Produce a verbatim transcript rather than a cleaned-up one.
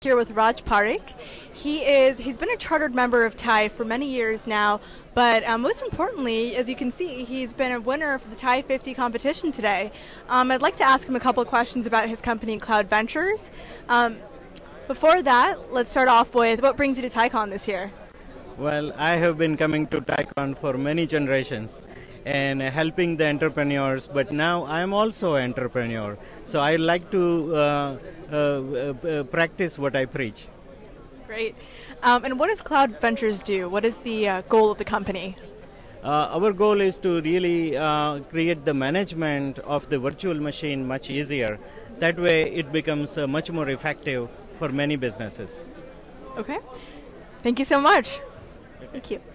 Here with Raj Parikh. He is he's been a chartered member of T I for many years now, but um, most importantly, as you can see, he's been a winner for the T I fifty competition today. Um, I'd like to ask him a couple of questions about his company, Cloud Ventures. Um, before that, let's start off with what brings you to TiCon this year? Well, I have been coming to TiCon for many generations and helping the entrepreneurs, but now I am also an entrepreneur. So I like to uh, uh, uh, practice what I preach. Great. Um, and what does Cloud Ventures do? What is the uh, goal of the company? Uh, our goal is to really uh, create the management of the virtual machine much easier. That way it becomes uh, much more effective for many businesses. Okay. Thank you so much. Thank you.